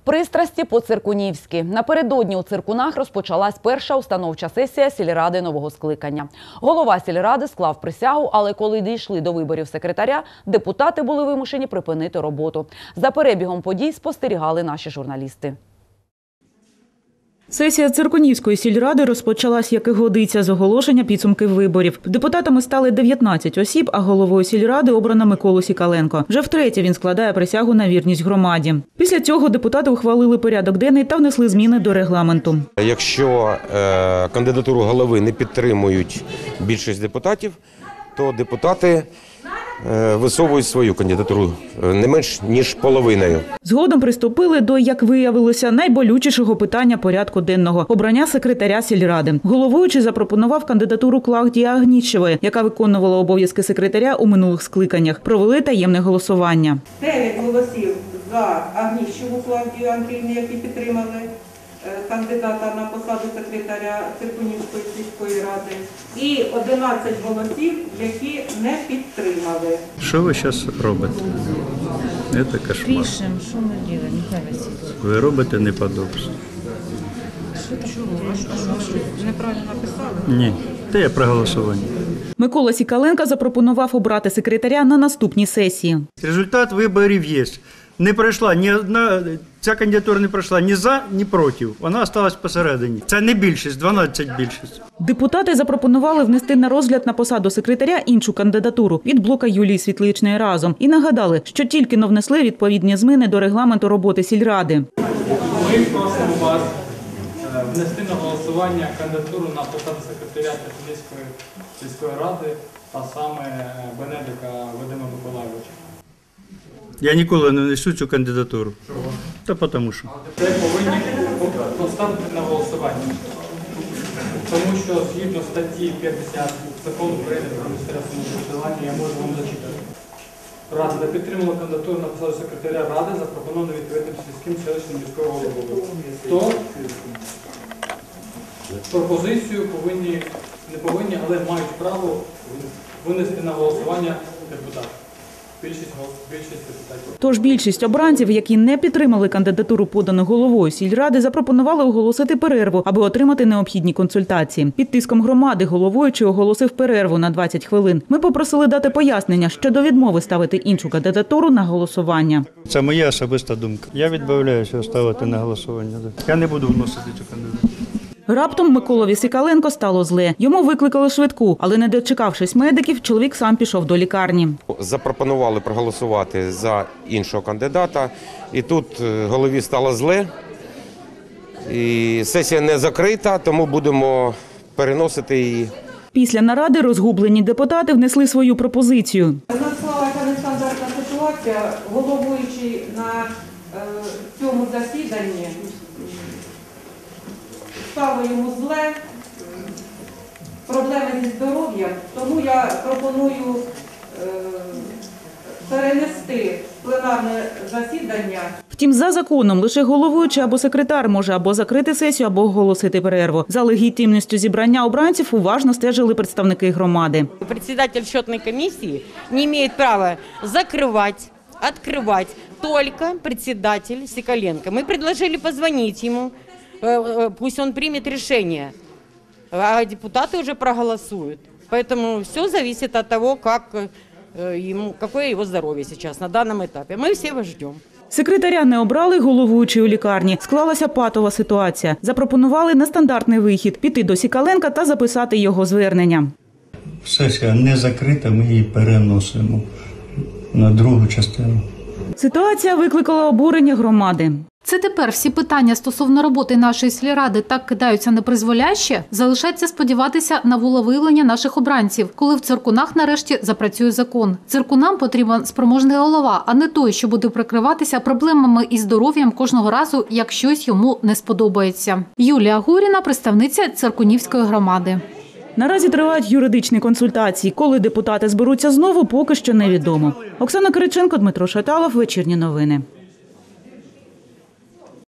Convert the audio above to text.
Пристрасті по-циркунівськи. Напередодні у Циркунах розпочалась перша установча сесія сільради нового скликання. Голова сільради склав присягу, але коли дійшли до виборів секретаря, депутати були вимушені припинити роботу. За перебігом подій спостерігали наші журналісти. Сесія Циркунівської сільради розпочалась, як і годиться, з оголошення підсумків виборів. Депутатами стали 19 осіб, а головою сільради обрано Миколу Сікаленко. Вже втретє він складає присягу на вірність громаді. Після цього депутати ухвалили порядок денний та внесли зміни до регламенту. Якщо кандидатуру голови не підтримують більшість депутатів, то депутати висовують свою кандидатуру не менш ніж половиною. Згодом приступили до, як виявилося, найболючішого питання порядку денного – обрання секретаря сільради. Головуючий запропонував кандидатуру Клавдії Агнічевої, яка виконувала обов'язки секретаря у минулих скликаннях. Провели таємне голосування. 9 голосів за Агнічеву Клавдію Андріївну, які підтримали кандидата на посаду секретаря Циркунівської сільської ради, і 11 голосів, які не підтримали. Що ви зараз робите? Це кошмар. Пишемо, що ми робимо, Михайло Васильович. Ви робите неподобство. Неправильно написали? Ні, це є проголосування. Микола Сікаленко запропонував обрати секретаря на наступній сесії. Результат виборів є. Не пройшла ні одна, ця кандидатура не пройшла ні за, ні проти. Вона залишилась посередині. Це не більшість, 12 більшість. Депутати запропонували внести на розгляд на посаду секретаря іншу кандидатуру від блока Юлії Світличної «Разом». І нагадали, що тільки-но внесли відповідні зміни до регламенту роботи сільради. Ми просимо вас внести на голосування кандидатуру на посаду секретаря Циркунівської сільської ради, а саме Бенедика Вадима Миколайовича. Я ніколи не внесу цю кандидатуру. Та тому що. Це повинні поставити на голосування. Тому що згідно статті 50 закону України про місцеве самоврядування, я можу вам зачитати. Рада підтримала кандидатуру на посаду секретаря Ради, запропоновану відповідним сільським селищним міського головою. То пропозицію не повинні, але мають право винести на голосування депутати. Більшість депутатів. Тож більшість обранців, які не підтримали кандидатуру, подану головою сільради, запропонували оголосити перерву, аби отримати необхідні консультації. Під тиском громади головуючий оголосив перерву на 20 хвилин. Ми попросили дати пояснення щодо відмови ставити іншу кандидатуру на голосування. Це моя особиста думка. Я відмовляюся ставити на голосування. Я не буду вносити цю кандидатуру. Раптом Миколові Сікаленко стало зле. Йому викликали швидку, але не дочекавшись медиків, чоловік сам пішов до лікарні. Запропонували проголосувати за іншого кандидата, і тут голові стало зле. І сесія не закрита, тому будемо переносити її. Після наради розгублені депутати внесли свою пропозицію. У нас склалася нестандартна ситуація. Головуючий на цьому засіданні стало йому зле, проблеми зі здоров'ям, тому я пропоную перенести пленарне засідання. Втім, за законом лише головуючий або секретар може або закрити сесію, або оголосити перерву. За легітимністю зібрання обранців уважно стежили представники громади. Председатель счетной комиссии не имеет права закрывать, открывать только председатель Сикаленко. Мы предложили позвонить ему. Пусть он примет решение, а депутаты уже проголосуют. Поэтому все зависит от того, какое его здоровье сейчас на данном этапе. Мы все его ждем. Секретаря не обрали, головуючий у лікарні. Склалася патова ситуація. Запропонували нестандартний вихід – піти до Сікаленка та записати його звернення. Сесія не закрита, ми її переносимо на другу частину. Ситуація викликала обурення громади. Це тепер всі питання стосовно роботи нашої сільради так кидаються непризволяще? Залишається сподіватися на волевиявлення наших обранців, коли в Циркунах нарешті запрацює закон. Циркунам потрібен спроможний голова, а не той, що буде прикриватися проблемами із здоров'ям кожного разу, як щось йому не сподобається. Юлія Гуріна, представниця Циркунівської громади. Наразі тривають юридичні консультації. Коли депутати зберуться знову, поки що невідомо. Оксана Кириченко, Дмитро Шаталов, Вечірні новини.